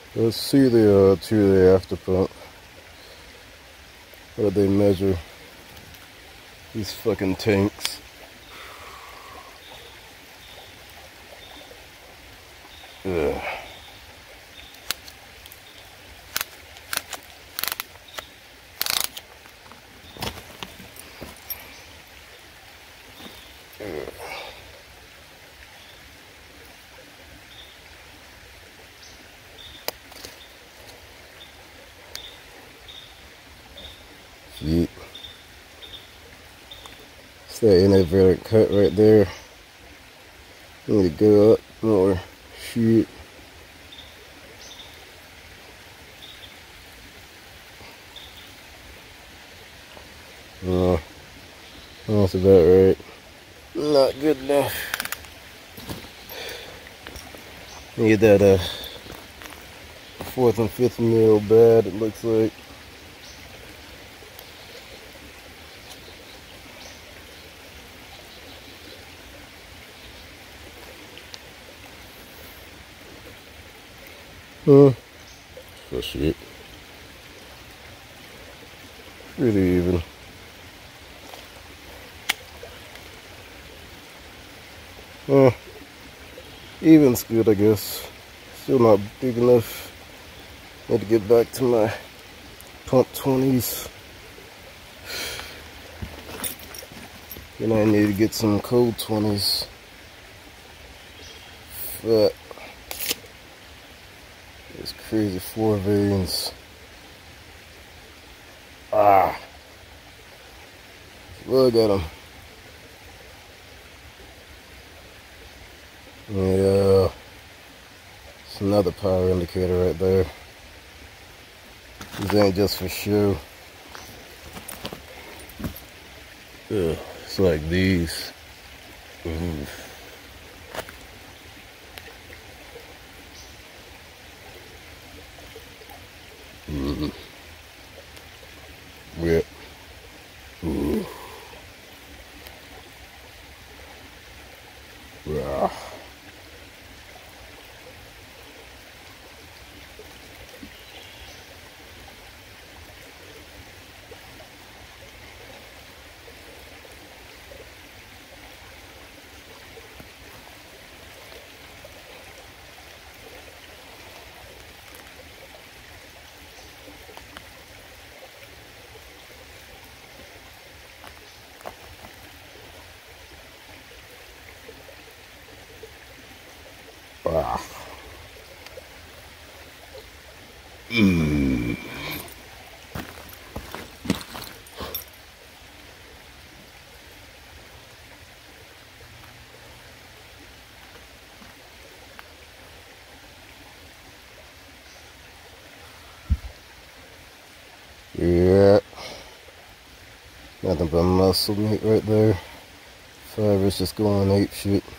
Let's see the two-day after pump. How they measure these fucking tanks. Ugh. Shit. It's that inadvertent cut right there. Need to go up more. Shit. That's about right. Not good enough. Need that 4th and 5th mil bad, it looks like. For shit. Pretty even. Even's good, I guess. Still not big enough. Need to get back to my pump 20s. Then I need to get some cold 20s. But it's crazy 4 veins. Look at them. Yeah, it's another power indicator right there. These ain't just for show. It's like these. Yeah. Yeah. Yeah, nothing but muscle meat right there. Fiber's just going ape shit.